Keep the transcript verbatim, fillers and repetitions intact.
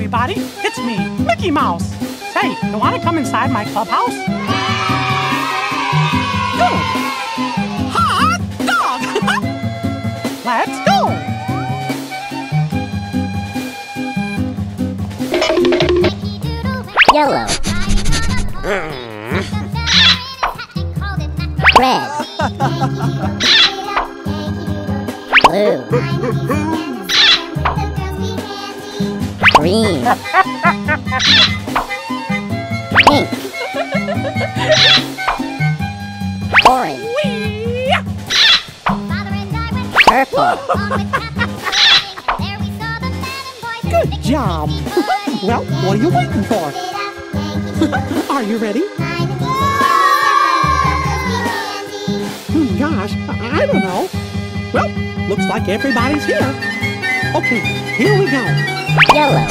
everybody. It's me, Mickey Mouse. Say, you want to come inside my clubhouse? Go! Hot dog! Let's go! Yellow. Red. Blue. Green. Pink. Orange. Purple. Good job! Well, what are you waiting for? Are you ready? Hmm, gosh, I don't know. Well, looks like everybody's here. Okay, here we go. Yellow.